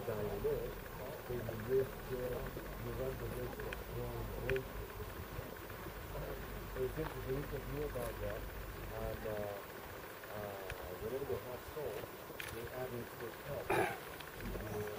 expedited it, so you run the risk of throwing away tickets. It's interesting, we can hear about that on whatever the hot soul, the average was help.